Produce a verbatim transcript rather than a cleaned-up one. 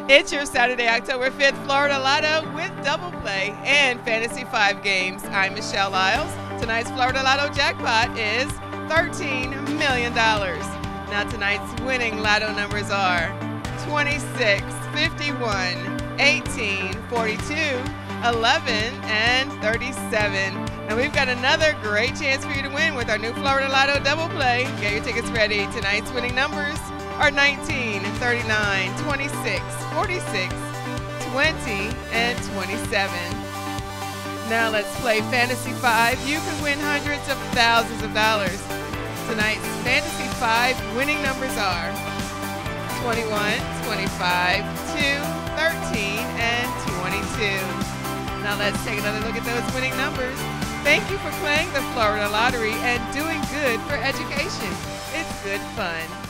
It's your Saturday, October fifth Florida Lotto with Double Play and Fantasy five games. I'm Michelle Lyles. Tonight's Florida Lotto jackpot is thirteen million dollars. Now tonight's winning Lotto numbers are twenty-six, fifty-one, eighteen, forty-two, eleven, and thirty-seven. And we've got another great chance for you to win with our new Florida Lotto Double Play. Get your tickets ready. Tonight's winning numbers are nineteen, thirty-nine, twenty-six, forty-six, twenty, and twenty-seven. Now let's play Fantasy five. You can win hundreds of thousands of dollars. Tonight's Fantasy five winning numbers are twenty-one, twenty-five, two, thirteen, and twenty-two. Now let's take another look at those winning numbers. Thank you for playing the Florida Lottery and doing good for education. It's good fun.